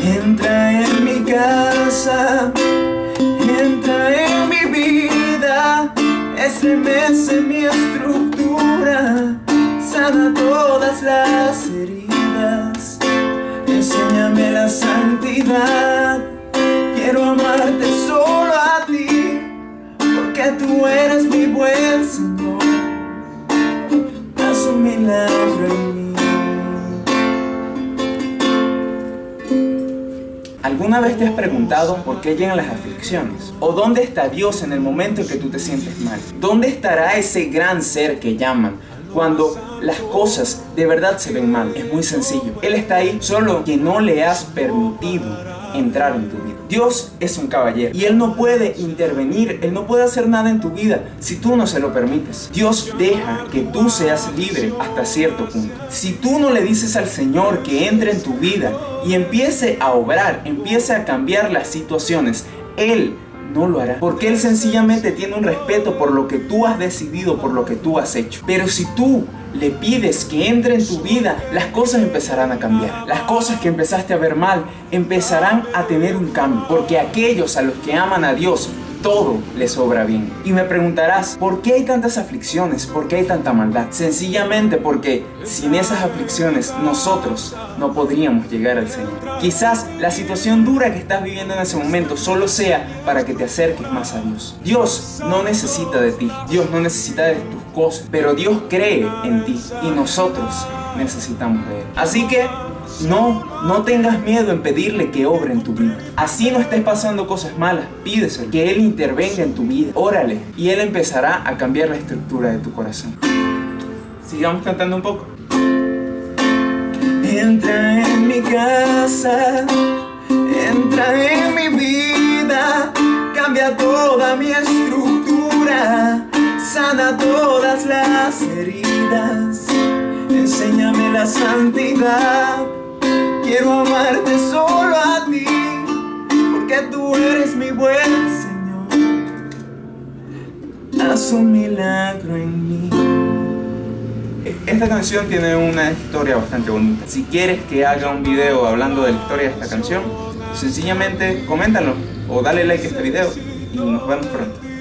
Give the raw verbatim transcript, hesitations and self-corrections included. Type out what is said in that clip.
Entra en mi casa, entra en mi vida, estremece mi estructura, sana todas las heridas, enséñame la santidad. Quiero amarte solo a ti, porque tú eres mi buen Señor. Haz un milagro en mí. ¿Alguna vez te has preguntado por qué llegan las aflicciones? ¿O dónde está Dios en el momento en que tú te sientes mal? ¿Dónde estará ese gran ser que llaman cuando las cosas de verdad se ven mal? Es muy sencillo. Él está ahí, solo que no le has permitido entrar en tu vida. Dios es un caballero y Él no puede intervenir, Él no puede hacer nada en tu vida si tú no se lo permites. Dios deja que tú seas libre hasta cierto punto. Si tú no le dices al Señor que entre en tu vida y empiece a obrar, empiece a cambiar las situaciones, Él no lo hará, porque Él sencillamente tiene un respeto por lo que tú has decidido, por lo que tú has hecho. Pero si tú le pides que entre en tu vida, las cosas empezarán a cambiar. Las cosas que empezaste a ver mal empezarán a tener un cambio, porque aquellos a los que aman a Dios, todo les obra bien. Y me preguntarás, ¿por qué hay tantas aflicciones? ¿Por qué hay tanta maldad? Sencillamente porque sin esas aflicciones nosotros no podríamos llegar al Señor. Quizás la situación dura que estás viviendo en ese momento solo sea para que te acerques más a Dios. Dios no necesita de ti, Dios no necesita de tus cosas, pero Dios cree en ti y nosotros necesitamos de Él. Así que no, no tengas miedo en pedirle que obre en tu vida. Así no estés pasando cosas malas, pídeselo, que Él intervenga en tu vida, órale, y Él empezará a cambiar la estructura de tu corazón. Sigamos cantando un poco. Entra en mi casa, entra en mi vida, cambia toda mi estructura, sana todas las heridas, enséñame la santidad. Quiero amarte solo a ti, porque tú eres mi buen Señor. Haz un milagro en mí. Esta canción tiene una historia bastante bonita. Si quieres que haga un video hablando de la historia de esta canción, sencillamente coméntalo o dale like a este video y nos vemos pronto.